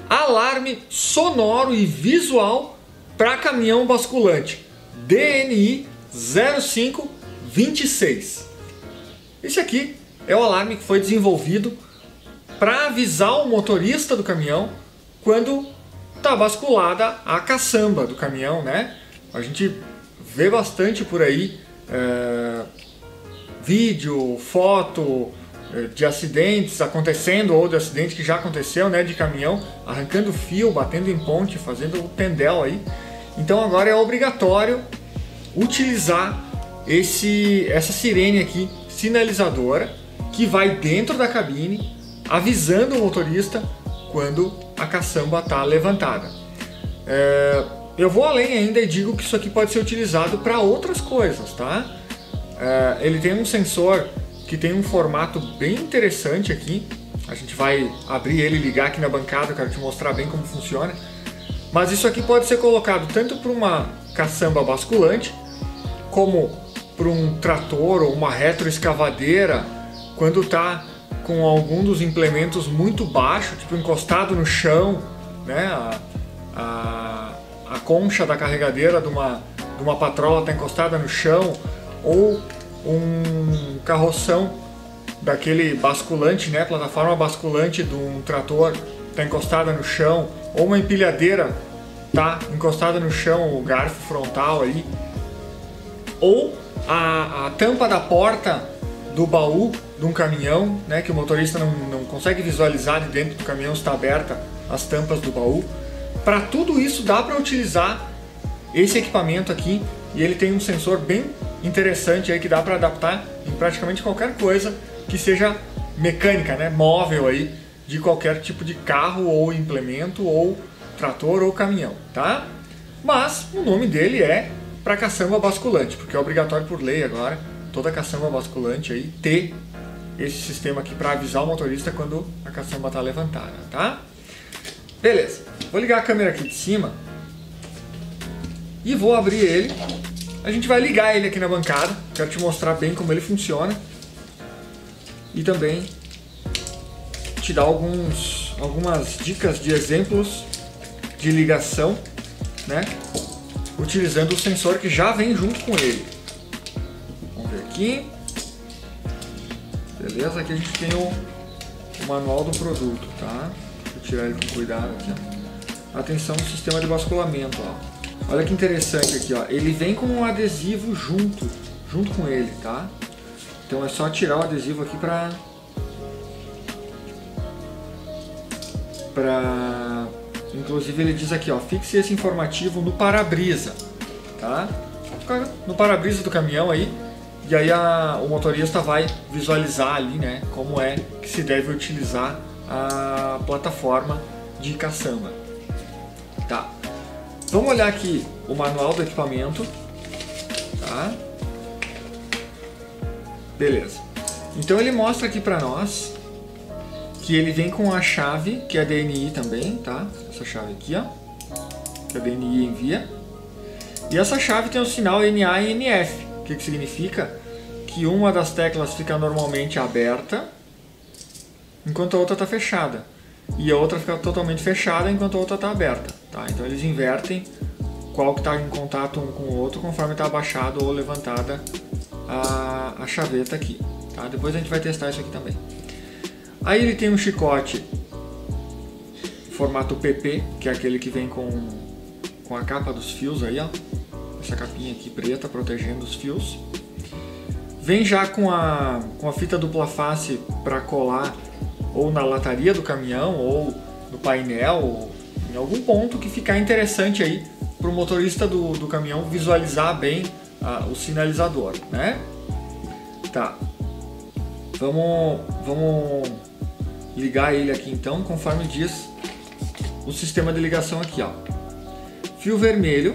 alarme sonoro e visual para caminhão basculante DNI 0526. Esse aqui é o alarme que foi desenvolvido para avisar o motorista do caminhão quando está basculada a caçamba do caminhão, né? A gente vê bastante por aí vídeo, foto de acidentes acontecendo ou de acidente que já aconteceu, né, de caminhão arrancando fio, batendo em ponte, fazendo o tendel aí. Então agora é obrigatório utilizar essa sirene aqui sinalizadora que vai dentro da cabine avisando o motorista quando a caçamba está levantada. Eu vou além ainda e digo que isso aqui pode ser utilizado para outras coisas, tá? Ele tem um sensor que tem um formato bem interessante aqui. A gente vai abrir ele e ligar aqui na bancada, eu quero te mostrar bem como funciona. Mas isso aqui pode ser colocado tanto para uma caçamba basculante, como para um trator ou uma retroescavadeira, quando está com algum dos implementos muito baixo, tipo encostado no chão, né? A concha da carregadeira de uma patrola está encostada no chão, ou um carroção daquele basculante, né? Plataforma basculante de um trator está encostada no chão, ou uma empilhadeira está encostada no chão, o garfo frontal aí, ou a tampa da porta do baú de um caminhão, né, que o motorista não consegue visualizar de dentro do caminhão, está aberta as tampas do baú. Para tudo isso dá para utilizar esse equipamento aqui, e ele tem um sensor bem interessante aí que dá para adaptar em praticamente qualquer coisa que seja mecânica, né, móvel aí, de qualquer tipo de carro ou implemento ou trator ou caminhão, tá? Mas o nome dele é para caçamba basculante, porque é obrigatório por lei agora toda caçamba basculante aí ter esse sistema aqui para avisar o motorista quando a caçamba está levantada, tá? Beleza, vou ligar a câmera aqui de cima e vou abrir ele. A gente vai ligar ele aqui na bancada, quero te mostrar bem como ele funciona e também te dar algumas dicas de exemplos de ligação, né, utilizando o sensor que já vem junto com ele. Vamos ver aqui. Beleza, aqui a gente tem o manual do produto, tá? Vou tirar ele com cuidado aqui, ó. Atenção no sistema de basculamento, ó. Olha que interessante aqui, ó. Ele vem com um adesivo junto com ele, tá? Então é só tirar o adesivo aqui inclusive ele diz aqui, ó, fixe esse informativo no para-brisa, tá? Fica no para-brisa do caminhão aí, e aí o motorista vai visualizar ali, né, como é que se deve utilizar a plataforma de caçamba, tá? Vamos olhar aqui o manual do equipamento, tá? Beleza. Então ele mostra aqui para nós que ele vem com a chave, que é a DNI também, tá? Essa chave aqui, ó, que a DNI envia. E essa chave tem o sinal NA e NF, que significa que uma das teclas fica normalmente aberta, enquanto a outra está fechada. E a outra fica totalmente fechada, enquanto a outra está aberta, tá? Então eles invertem qual que está em contato um com o outro, conforme está abaixado ou levantada a chaveta aqui, tá? Depois a gente vai testar isso aqui também. Aí ele tem um chicote formato PP, que é aquele que vem com a capa dos fios aí, ó. Essa capinha aqui preta protegendo os fios. Vem já com a fita dupla face para colar ou na lataria do caminhão ou no painel, ou em algum ponto que ficar interessante aí para o motorista do caminhão visualizar bem o sinalizador, né? Tá. Vamos ligar ele aqui então, conforme diz o sistema de ligação aqui, ó. Fio vermelho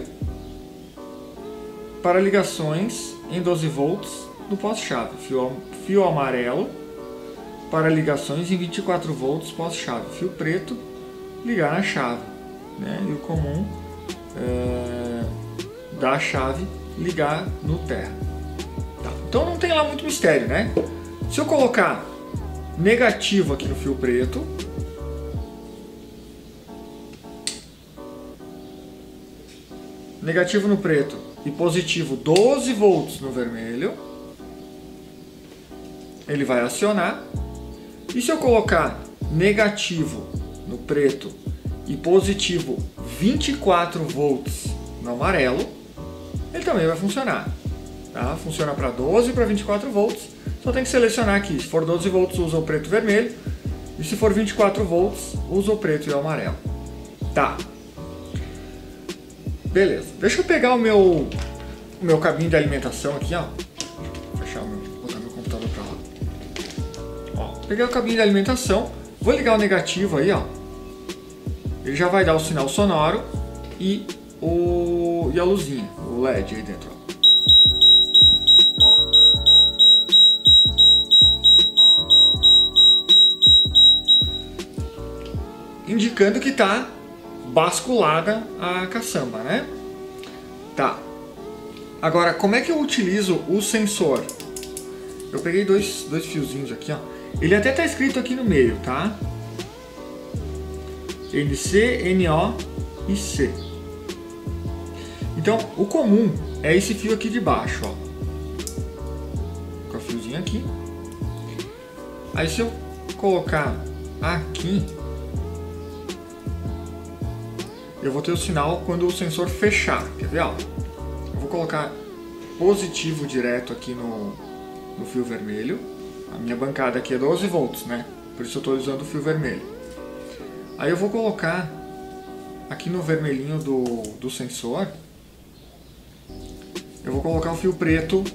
para ligações em 12 volts no pós-chave. Fio amarelo para ligações em 24 volts pós-chave. Fio preto, ligar na chave, né? E o comum da chave, ligar no terra. Tá. Então não tem lá muito mistério, né? Se eu colocar negativo aqui no fio preto, negativo no preto e positivo 12 volts no vermelho, ele vai acionar. E se eu colocar negativo no preto e positivo 24 volts no amarelo, ele também vai funcionar. Tá? Funciona para 12 e para 24 volts. Só tem que selecionar aqui. Se for 12 volts, usa o preto e o vermelho. E se for 24 volts, usa o preto e o amarelo. Tá. Beleza. Deixa eu pegar o meu cabinho de alimentação aqui, ó. Fechar botar meu computador para lá. Ó, peguei o cabinho de alimentação. Vou ligar o negativo aí, ó. Ele já vai dar o sinal sonoro e a luzinha, o LED aí dentro, ó. Indicando que está basculada a caçamba, né? Tá. Agora, como é que eu utilizo o sensor? Eu peguei dois fiozinhos aqui, ó. Ele até está escrito aqui no meio, tá? NC, NO e C. Então, o comum é esse fio aqui de baixo, ó. Com o fiozinho aqui. Aí se eu colocar aqui, eu vou ter o sinal quando o sensor fechar. Quer ver? Ó? Eu vou colocar positivo direto aqui no fio vermelho. A minha bancada aqui é 12 volts, né? Por isso eu estou usando o fio vermelho. Aí eu vou colocar aqui no vermelhinho do sensor, eu vou colocar o fio preto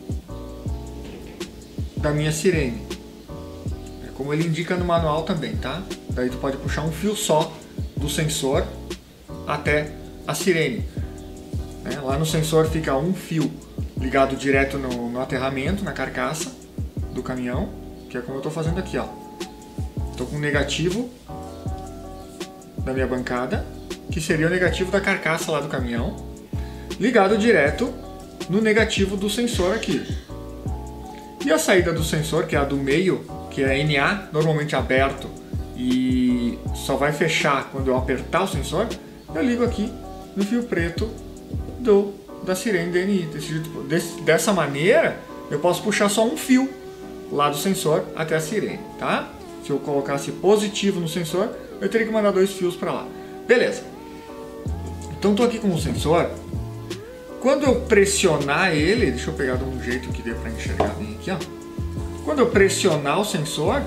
da minha sirene. É como ele indica no manual também, tá? Daí tu pode puxar um fio só do sensor até a sirene. Lá no sensor fica um fio ligado direto no aterramento, na carcaça do caminhão, que é como eu estou fazendo aqui, ó. Estou com o negativo da minha bancada, que seria o negativo da carcaça lá do caminhão, ligado direto no negativo do sensor aqui. E a saída do sensor, que é a do meio, que é NA, normalmente aberto e só vai fechar quando eu apertar o sensor, eu ligo aqui no fio preto da sirene DNI. Dessa maneira, eu posso puxar só um fio lá do sensor até a sirene, tá? Se eu colocasse positivo no sensor, eu teria que mandar 2 fios para lá. Beleza. Então estou aqui com o sensor. Quando eu pressionar ele, deixa eu pegar de um jeito que dê para enxergar bem aqui, ó. Quando eu pressionar o sensor,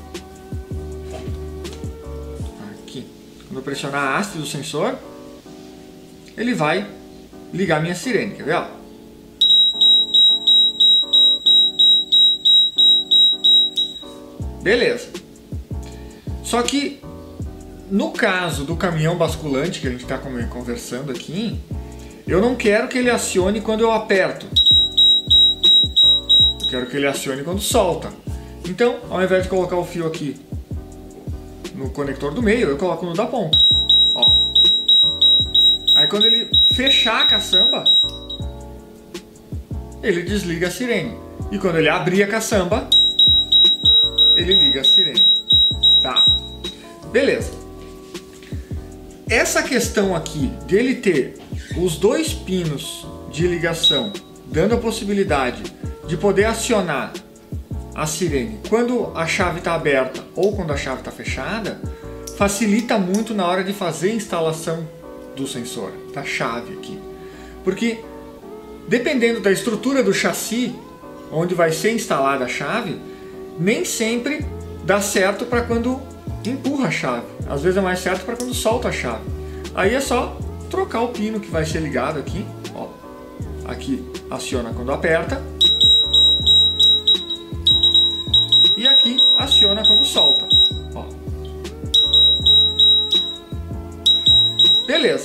aqui, quando eu pressionar a haste do sensor, ele vai ligar minha sirene, quer ver? Ó? Beleza. Só que no caso do caminhão basculante que a gente está conversando aqui, eu não quero que ele acione quando eu aperto. Eu quero que ele acione quando solta. Então, ao invés de colocar o fio aqui no conector do meio, eu coloco no da ponta. Ó. Aí quando ele fechar a caçamba, ele desliga a sirene. E quando ele abrir a caçamba, ele liga a sirene. Tá. Beleza. Essa questão aqui dele ter os 2 pinos de ligação, dando a possibilidade de poder acionar a sirene quando a chave está aberta ou quando a chave está fechada, facilita muito na hora de fazer a instalação do sensor, da chave aqui. Porque dependendo da estrutura do chassi, onde vai ser instalada a chave, nem sempre dá certo para quando empurra a chave. Às vezes é mais certo para quando solta a chave. Aí é só trocar o pino que vai ser ligado aqui. Ó. Aqui aciona quando aperta. E aqui aciona quando solta. Ó. Beleza.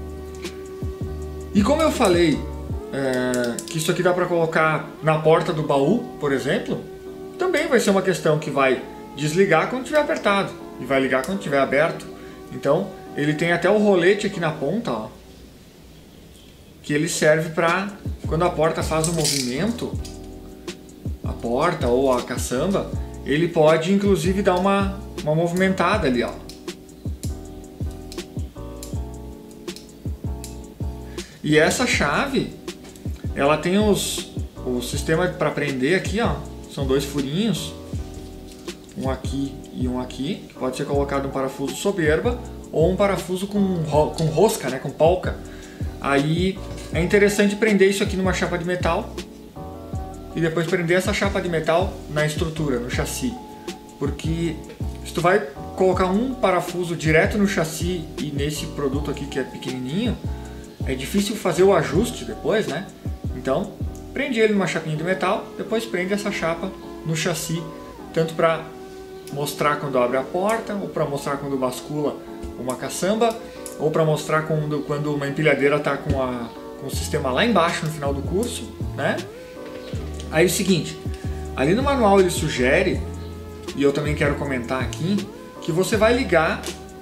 E como eu falei que isso aqui dá para colocar na porta do baú, por exemplo, também vai ser uma questão que vai desligar quando estiver apertado e vai ligar quando estiver aberto. Então ele tem até o rolete aqui na ponta, ó, que ele serve para quando a porta faz o movimento, a porta ou a caçamba, ele pode inclusive dar uma movimentada ali, ó. E essa chave, ela tem o sistema para prender aqui, ó. São 2 furinhos, um aqui e um aqui, que pode ser colocado um parafuso soberba ou um parafuso com rosca, né, com polca. Aí é interessante prender isso aqui numa chapa de metal e depois prender essa chapa de metal na estrutura, no chassi. Porque se tu vai colocar um parafuso direto no chassi e nesse produto aqui que é pequenininho, é difícil fazer o ajuste depois, né? Então, prende ele numa chapinha de metal, depois prende essa chapa no chassi, tanto para mostrar quando abre a porta, ou para mostrar quando bascula uma caçamba, ou para mostrar quando uma empilhadeira está com o sistema lá embaixo no final do curso, né? Aí é o seguinte, ali no manual ele sugere, e eu também quero comentar aqui, que você vai ligar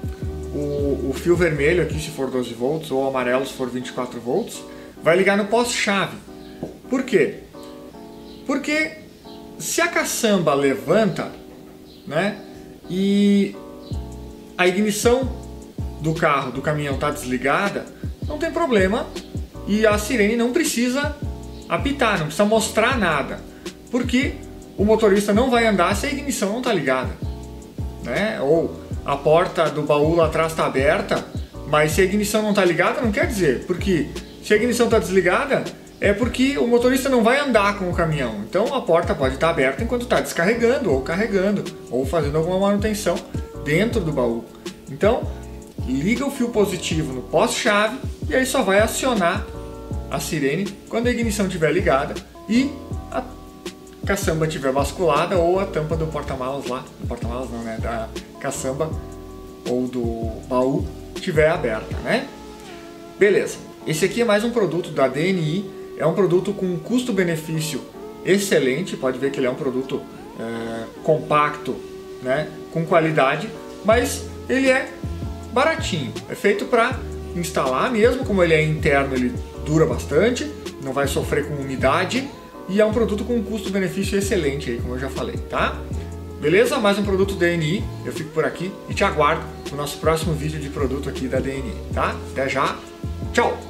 o fio vermelho aqui se for 12 volts, ou amarelo se for 24 volts, vai ligar no poste-chave. Por quê? Porque se a caçamba levanta, né, e a ignição do carro, do caminhão está desligada, não tem problema e a sirene não precisa apitar, não precisa mostrar nada, porque o motorista não vai andar se a ignição não está ligada, né? Ou a porta do baú lá atrás está aberta, mas se a ignição não está ligada, não quer dizer, porque se a ignição está desligada, é porque o motorista não vai andar com o caminhão. Então a porta pode estar aberta enquanto está descarregando, ou carregando, ou fazendo alguma manutenção dentro do baú. Então, liga o fio positivo no poste-chave e aí só vai acionar a sirene quando a ignição estiver ligada e a caçamba estiver basculada ou a tampa do porta-malas lá, do porta-malas não, né, da caçamba ou do baú estiver aberta, né? Beleza. Esse aqui é mais um produto da DNI. É um produto com custo-benefício excelente, pode ver que ele é um produto compacto, né, com qualidade, mas ele é baratinho, é feito para instalar mesmo, como ele é interno ele dura bastante, não vai sofrer com umidade e é um produto com custo-benefício excelente, aí, como eu já falei, tá? Beleza? Mais um produto DNI, eu fico por aqui e te aguardo no nosso próximo vídeo de produto aqui da DNI, tá? Até já, tchau!